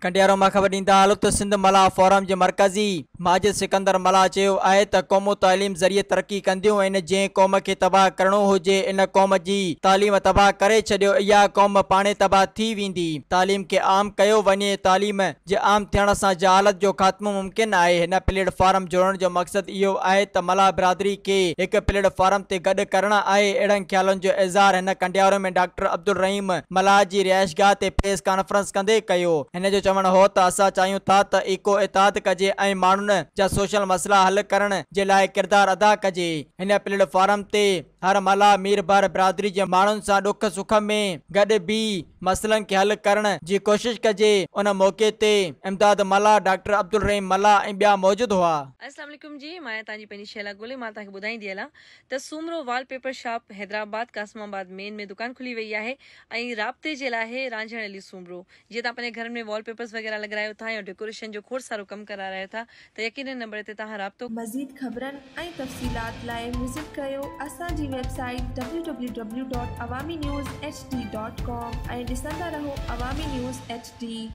कंडियारो मां ख़बर ॾींदा हलो त सिंध मला फोरम जे मरकज़ी माजिद सिकंदर मला चयो आहे त क़ौमूं तालीम ज़रिए तरक़ी कंदियूं आहिनि। जंहिं क़ौम खे तबाह करणो हुजे इन क़ौम जी तालीम तबाह करे छॾियो, इहा क़ौम पाणे तबाह थी वेंदी। तालीम खे आम कयो वञे, तालीम जे आम थियण सां जहालत जो ख़ात्मो मुमकिन आहे। हिन प्लेटफॉर्म जोड़ण जो मक़सदु इहो आहे त मला बिरादरी खे हिकु प्लेटफॉर्म ते गॾु करणु आहे। अहिड़नि ख़्यालनि जो इज़हार हिन कंडियारो में डॉक्टर अब्दुल रहीम मला जी रिहाइशगाह ते प्रेस कॉन्फ्रेंस कंदे कयो। हिन जो चवण हो त असां चाहियूं था त इको इताद कजे ऐं माण्हुनि जा सोशल मसला हल करण जे लाइ किरदार अदा कजे। हिन प्लेटफॉर्म ते हर मला मीर बर बिरादरी जे माण्हुनि सां ॾुख सुख में गॾु बि मसइलनि खे हल करण जी कोशिश कजे। उन मौके ते इमदाद मला, डॉक्टर अब्दुल रहीम मला ऐं ॿिया मौजूद हुआ। अस्सलाम वालेकुम जी, मां तव्हांजी पंहिंजी शैला गोले मां तव्हांखे ॿुधाईंदी हलां त Soomro wallpaper shop Hyderabad Qasimabad main में दुकान खुली वई आहे ऐं राब्ते जे लाइ रांझण अली सूमरो। जीअं तव्हां पंहिंजे घर में वॉलपेपर्स वग़ैरह लॻारायो था या डेकोरेशन जो खोड़ सारो कमु करारायो था त यकीनन नंबर ते तव्हां राब्तो। मज़ीद ख़बरनि ऐं तफ़सीलात लाइ विज़िट कयो असांजी वेबसाइट www.awamiNewsHD.com ऐं ॾिसंदा रहो अवामी न्यूज़ HD।